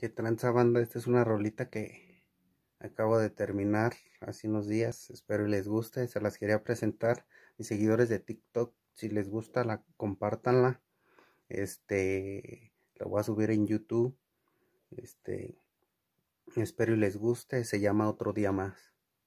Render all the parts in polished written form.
¿Qué tranza, banda? Esta es una rolita que acabo de terminar hace unos días. Espero y les guste. Se las quería presentar. Mis seguidores de TikTok, si les gusta, compártanla. La voy a subir en YouTube. Este, Espero y les guste. Se llama Otro Día Más.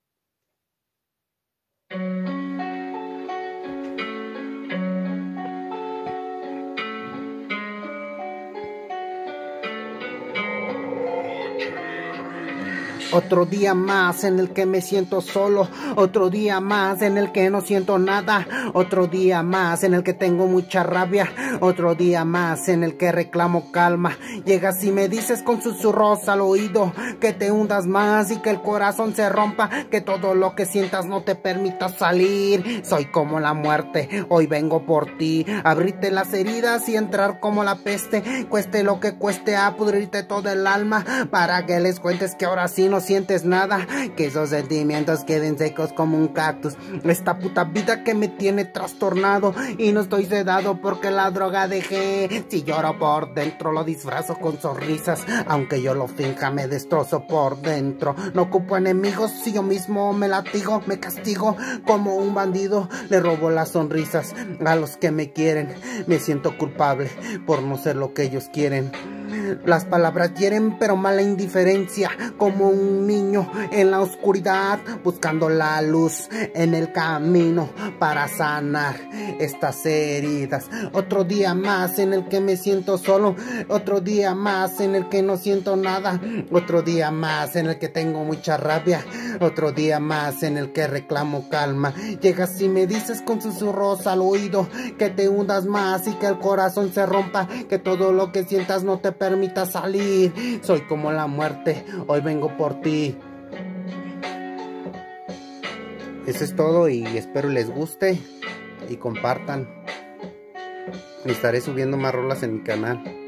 Otro día más en el que me siento solo, otro día más en el que no siento nada, otro día más en el que tengo mucha rabia, otro día más en el que reclamo calma. Llegas y me dices con susurros al oído que te hundas más y que el corazón se rompa, que todo lo que sientas no te permita salir. Soy como la muerte, hoy vengo por ti, abrirte las heridas y entrar como la peste, cueste lo que cueste, a pudrirte todo el alma, para que les cuentes que ahora sí no sientes nada, que esos sentimientos queden secos como un cactus. Esta puta vida que me tiene trastornado y no estoy sedado porque la droga dejé. Si lloro por dentro lo disfrazo con sonrisas, aunque yo lo finja me destrozo por dentro. No ocupo enemigos, si yo mismo me latigo, me castigo como un bandido, le robo las sonrisas a los que me quieren. Me siento culpable por no ser lo que ellos quieren. Las palabras hieren, pero mala indiferencia, como un niño en la oscuridad, buscando la luz en el camino para sanar estas heridas. Otro día más en el que me siento solo, otro día más en el que no siento nada, otro día más en el que tengo mucha rabia, otro día más en el que reclamo calma. Llegas y me dices con susurros al oído que te hundas más y que el corazón se rompa, que todo lo que sientas no te permita salir. Soy como la muerte, hoy vengo por ti. Eso es todo y espero les guste y compartan. Estaré subiendo más rolas en mi canal.